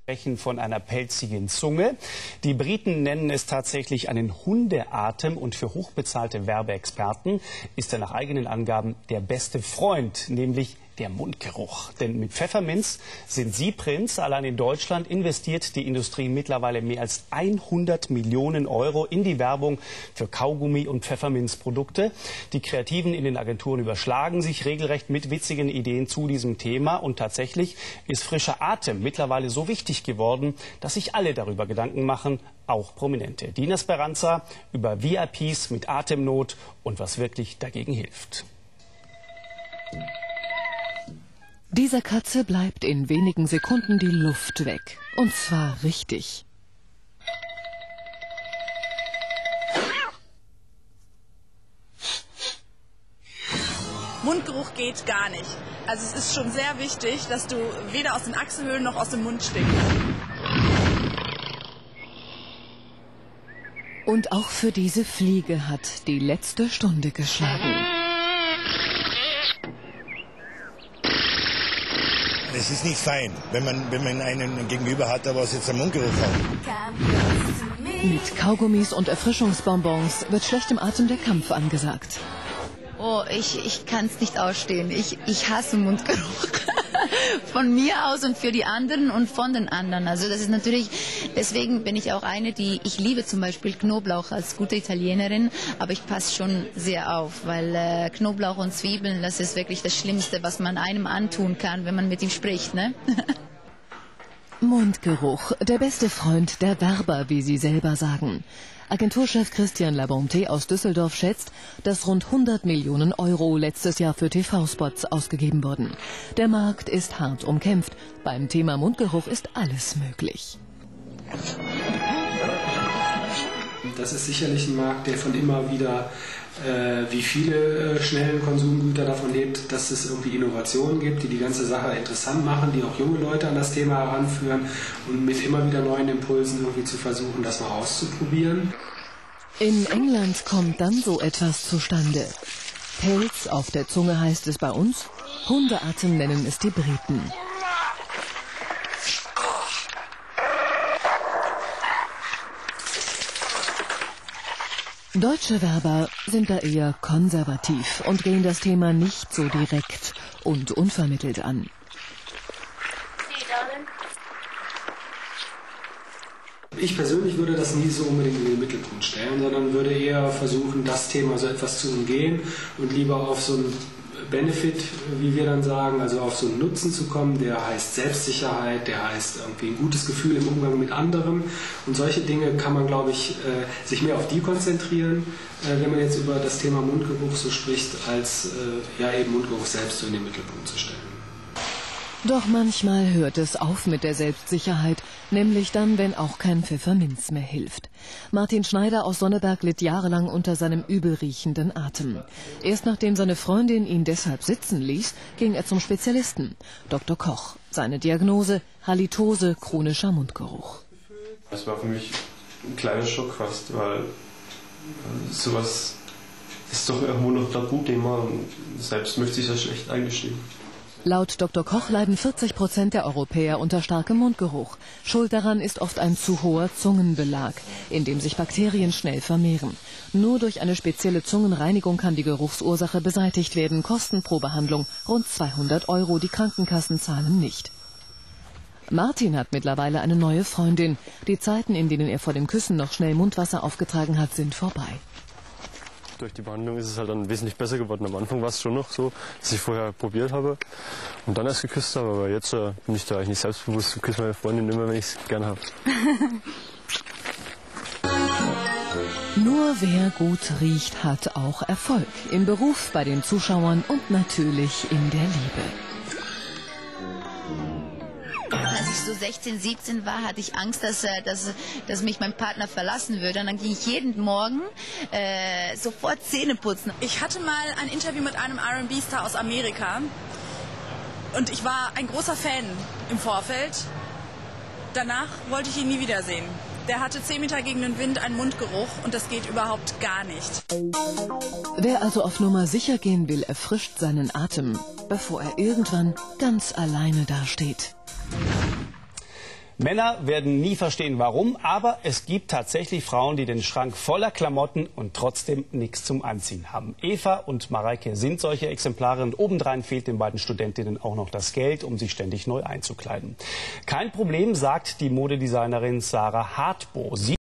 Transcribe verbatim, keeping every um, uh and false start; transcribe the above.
Von einer pelzigen Zunge. Die Briten nennen es tatsächlich einen Hundeatem und für hochbezahlte Werbeexperten ist er nach eigenen Angaben der beste Freund, nämlich der Mundgeruch. Denn mit Pfefferminz sind Sie Prinz. Allein in Deutschland investiert die Industrie mittlerweile mehr als hundert Millionen Euro in die Werbung für Kaugummi- und Pfefferminzprodukte. Die Kreativen in den Agenturen überschlagen sich regelrecht mit witzigen Ideen zu diesem Thema. Und tatsächlich ist frischer Atem mittlerweile so wichtig geworden, dass sich alle darüber Gedanken machen, auch Prominente. Dina Speranza über V I Ps mit Atemnot und was wirklich dagegen hilft. Dieser Katze bleibt in wenigen Sekunden die Luft weg. Und zwar richtig. Mundgeruch geht gar nicht. Also es ist schon sehr wichtig, dass du weder aus den Achselhöhlen noch aus dem Mund stinkst. Und auch für diese Fliege hat die letzte Stunde geschlagen. Es ist nicht fein, wenn man, wenn man einen gegenüber hat, der was jetzt einen Mundgeruch hat. Mit Kaugummis und Erfrischungsbonbons wird schlechtem Atem der Kampf angesagt. Oh, ich, ich kann es nicht ausstehen. Ich, ich hasse Mundgeruch. Von mir aus und für die anderen und von den anderen. Also das ist natürlich, deswegen bin ich auch eine, die, ich liebe zum Beispiel Knoblauch als gute Italienerin, aber ich passe schon sehr auf, weil äh, Knoblauch und Zwiebeln, das ist wirklich das Schlimmste, was man einem antun kann, wenn man mit ihm spricht, ne? Mundgeruch, der beste Freund der Werber, wie sie selber sagen. Agenturchef Christian Labonté aus Düsseldorf schätzt, dass rund hundert Millionen Euro letztes Jahr für T V-Spots ausgegeben wurden. Der Markt ist hart umkämpft. Beim Thema Mundgeruch ist alles möglich. Das ist sicherlich ein Markt, der von immer wieder, äh, wie viele äh, schnellen Konsumgüter davon lebt, dass es irgendwie Innovationen gibt, die die ganze Sache interessant machen, die auch junge Leute an das Thema heranführen und mit immer wieder neuen Impulsen irgendwie zu versuchen, das mal auszuprobieren. In England kommt dann so etwas zustande. Pelz auf der Zunge heißt es bei uns, Hundeatem nennen es die Briten. Deutsche Werber sind da eher konservativ und gehen das Thema nicht so direkt und unvermittelt an. Ich persönlich würde das nie so unbedingt in den Mittelpunkt stellen, sondern würde eher versuchen, das Thema so etwas zu umgehen und lieber auf so einen Benefit, wie wir dann sagen, also auf so einen Nutzen zu kommen, der heißt Selbstsicherheit, der heißt irgendwie ein gutes Gefühl im Umgang mit anderen. Und solche Dinge kann man, glaube ich, äh, sich mehr auf die konzentrieren, äh, wenn man jetzt über das Thema Mundgeruch so spricht, als äh, ja eben Mundgeruch selbst so in den Mittelpunkt zu stellen. Doch manchmal hört es auf mit der Selbstsicherheit, nämlich dann, wenn auch kein Pfefferminz mehr hilft. Martin Schneider aus Sonneberg litt jahrelang unter seinem übelriechenden Atem. Erst nachdem seine Freundin ihn deshalb sitzen ließ, ging er zum Spezialisten, Doktor Koch. Seine Diagnose: Halitose, chronischer Mundgeruch. Das war für mich ein kleiner Schock fast, weil sowas ist doch irgendwo noch ein Tabuthema und selbst möchte ich das schlecht eingestehen. Laut Doktor Koch leiden vierzig Prozent der Europäer unter starkem Mundgeruch. Schuld daran ist oft ein zu hoher Zungenbelag, in dem sich Bakterien schnell vermehren. Nur durch eine spezielle Zungenreinigung kann die Geruchsursache beseitigt werden. Kosten pro Behandlung rund zweihundert Euro, die Krankenkassen zahlen nicht. Martin hat mittlerweile eine neue Freundin. Die Zeiten, in denen er vor dem Küssen noch schnell Mundwasser aufgetragen hat, sind vorbei. Durch die Behandlung ist es halt dann wesentlich besser geworden. Am Anfang war es schon noch so, dass ich vorher probiert habe und dann erst geküsst habe. Aber jetzt äh, bin ich da eigentlich nicht selbstbewusst und küsse meine Freundin immer, wenn ich es gern habe. Nur wer gut riecht, hat auch Erfolg. Im Beruf, bei den Zuschauern und natürlich in der Liebe. Als ich so sechzehn, siebzehn war, hatte ich Angst, dass, dass, dass mich mein Partner verlassen würde. Und dann ging ich jeden Morgen äh, sofort Zähne putzen. Ich hatte mal ein Interview mit einem R and B-Star aus Amerika und ich war ein großer Fan im Vorfeld. Danach wollte ich ihn nie wiedersehen. Der hatte zehn Meter gegen den Wind einen Mundgeruch und das geht überhaupt gar nicht. Wer also auf Nummer sicher gehen will, erfrischt seinen Atem, bevor er irgendwann ganz alleine dasteht. Männer werden nie verstehen, warum, aber es gibt tatsächlich Frauen, die den Schrank voller Klamotten und trotzdem nichts zum Anziehen haben. Eva und Mareike sind solche Exemplare und obendrein fehlt den beiden Studentinnen auch noch das Geld, um sich ständig neu einzukleiden. Kein Problem, sagt die Modedesignerin Sarah Hartbo. Sie